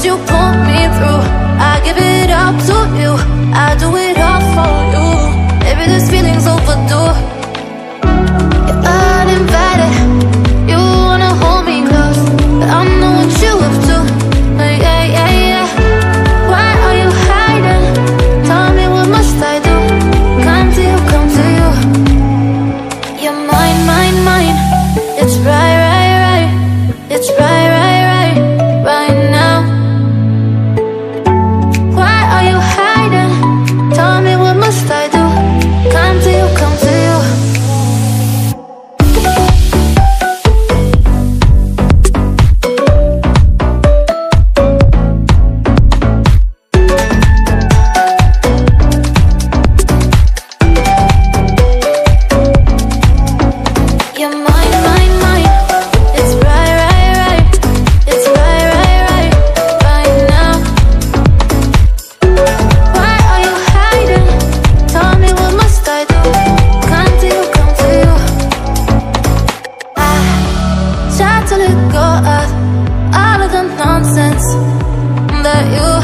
you pull me through. I give it up to you, I do it all for you. Maybe this feeling's overdue. You're uninvited, you wanna hold me close, but I know what you up to. Yeah, yeah, yeah. Why are you hiding? Tell me, what must I do? Come to you, come to you. You're mine, mine, mine. It's right, right, right. It's right, right, right, right now. Why are you hiding? Tell me, what must I do? Come to you, come to you. You're mine, mine, mine. It's right, right, right. It's right, right, right, right now. Why are you hiding? Tell me, what must I do? Come to you, come to you. I try to let go of all of the nonsense that you